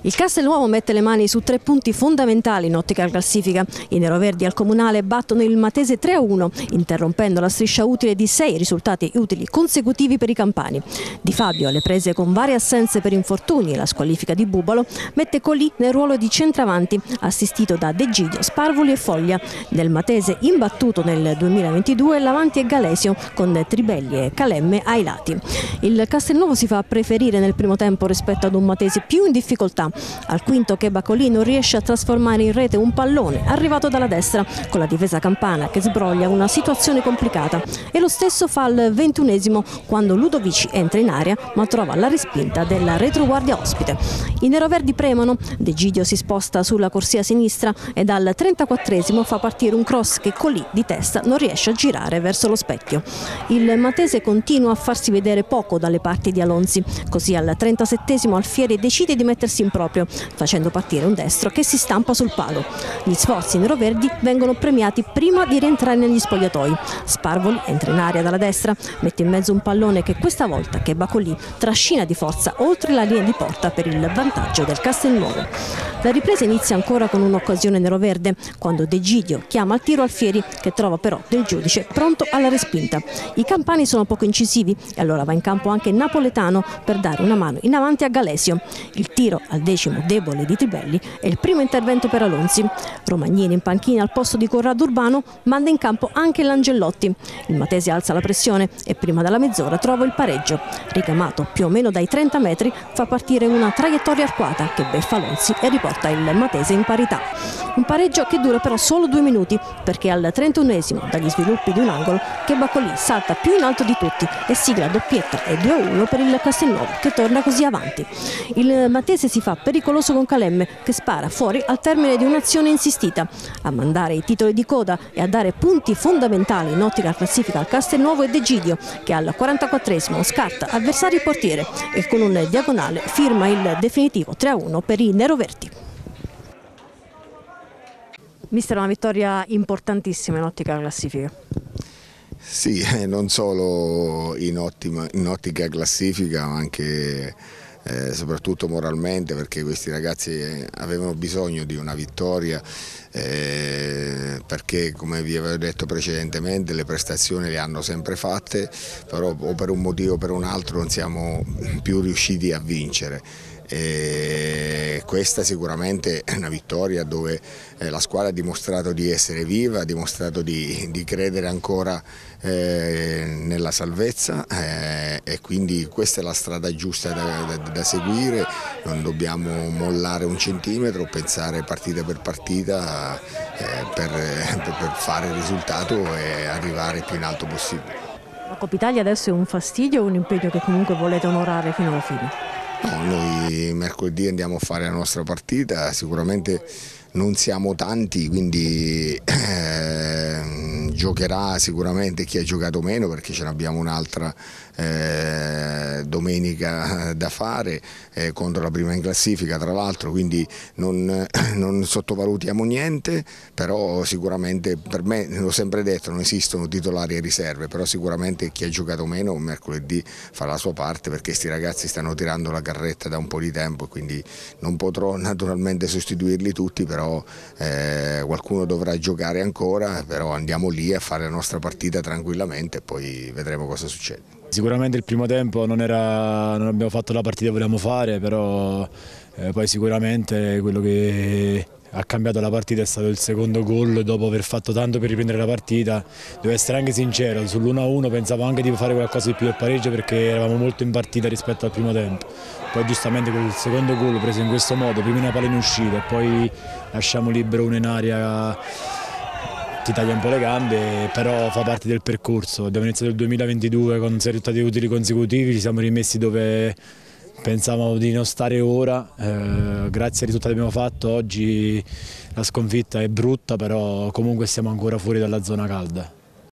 Il Castelnuovo mette le mani su 3 punti fondamentali in ottica classifica. I neroverdi al Comunale battono il Matese 3-1, interrompendo la striscia utile di 6 risultati utili consecutivi per i campani. Di Fabio, alle prese con varie assenze per infortuni e la squalifica di Bubalo, mette Colì nel ruolo di centravanti, assistito da De Gidio, Sparvoli e Foglia. Del Matese imbattuto nel 2022 l'avanti è Galesio, con Tribelli e Calemme ai lati. Il Castelnuovo si fa preferire nel primo tempo rispetto ad un Matese più in difficoltà. Al quinto Cheba Colì non riesce a trasformare in rete un pallone arrivato dalla destra, con la difesa campana che sbroglia una situazione complicata, e lo stesso fa al 21esimo, quando Ludovici entra in area ma trova la respinta della retroguardia ospite. I neroverdi premono, De Gidio si sposta sulla corsia sinistra e dal 34esimo fa partire un cross che Colì di testa non riesce a girare verso lo specchio. Il Matese continua a farsi vedere poco dalle parti di Alonzi, così al 37esimo Alfieri decide di mettersi in proprio, facendo partire un destro che si stampa sul palo. Gli sforzi neroverdi vengono premiati prima di rientrare negli spogliatoi. Sparvoli entra in area dalla destra, mette in mezzo un pallone che questa volta Cheba Colì trascina di forza oltre la linea di porta per il vantaggio del Castelnuovo. La ripresa inizia ancora con un'occasione neroverde, quando De Gidio chiama al tiro Alfieri, che trova però Del Giudice pronto alla respinta. I campani sono poco incisivi e allora va in campo anche Napoletano per dare una mano in avanti a Galesio. Il tiro al 10° debole di Tribelli è il primo intervento per Alonzi. Romagnini in panchina al posto di Corrado Urbano manda in campo anche l'Angellotti. Il Matese alza la pressione e prima della mezz'ora trova il pareggio. Ricamato più o meno dai 30 metri fa partire una traiettoria arcuata che beffa Alonzi e riporta il Matese in parità. Un pareggio che dura però solo 2 minuti, perché al 31esimo, dagli sviluppi di un angolo, Cheba Colì salta più in alto di tutti e sigla doppietta e 2-1 per il Castelnuovo, che torna così avanti. Il Matese si fa pericoloso con Calemme, che spara fuori al termine di un'azione insistita. A mandare i titoli di coda e a dare punti fondamentali in ottica classifica al Castelnuovo è De Gidio, che al 44esimo scarta avversari portiere e con un diagonale firma il definitivo 3-1 per i neroverdi. Mister, una vittoria importantissima in ottica classifica. Sì, non solo in ottica classifica, ma anche soprattutto moralmente, perché questi ragazzi avevano bisogno di una vittoria, perché, come vi avevo detto precedentemente, le prestazioni le hanno sempre fatte, però o per un motivo o per un altro non siamo più riusciti a vincere. E questa sicuramente è una vittoria dove la squadra ha dimostrato di essere viva, ha dimostrato di credere ancora nella salvezza, e quindi questa è la strada giusta da seguire. Non dobbiamo mollare un centimetro, pensare partita per partita per fare il risultato e arrivare più in alto possibile. La Coppa Italia adesso è un fastidio o un impegno che comunque volete onorare fino alla fine? No, noi mercoledì andiamo a fare la nostra partita, sicuramente non siamo tanti, quindi giocherà sicuramente chi ha giocato meno, perché ce n'abbiamo un'altra domenica da fare contro la prima in classifica, tra l'altro, quindi non sottovalutiamo niente, però sicuramente, per me, l'ho sempre detto, non esistono titolari e riserve, però sicuramente chi ha giocato meno mercoledì farà la sua parte, perché questi ragazzi stanno tirando la carretta da un po' di tempo e quindi non potrò naturalmente sostituirli tutti, però qualcuno dovrà giocare ancora, però andiamo lì a fare la nostra partita tranquillamente e poi vedremo cosa succede. Sicuramente il primo tempo non abbiamo fatto la partita che volevamo fare, però poi sicuramente quello che ha cambiato la partita è stato il secondo gol. Dopo aver fatto tanto per riprendere la partita, devo essere anche sincero, sull'1-1 pensavo anche di fare qualcosa di più del pareggio, perché eravamo molto in partita rispetto al primo tempo. Poi giustamente quel secondo gol preso in questo modo, prima una palla in uscita e poi lasciamo libero uno in aria, ti taglia un po' le gambe, però fa parte del percorso. Abbiamo iniziato il 2022 con 6 risultati utili consecutivi, ci siamo rimessi dove pensavamo di non stare ora, grazie ai risultati che abbiamo fatto. Oggi la sconfitta è brutta, però comunque siamo ancora fuori dalla zona calda.